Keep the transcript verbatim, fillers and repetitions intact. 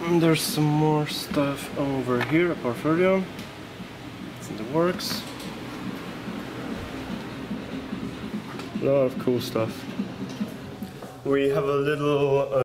And there's some more stuff over here, a portfolio. It's in the works. A lot of cool stuff. We have a little uh,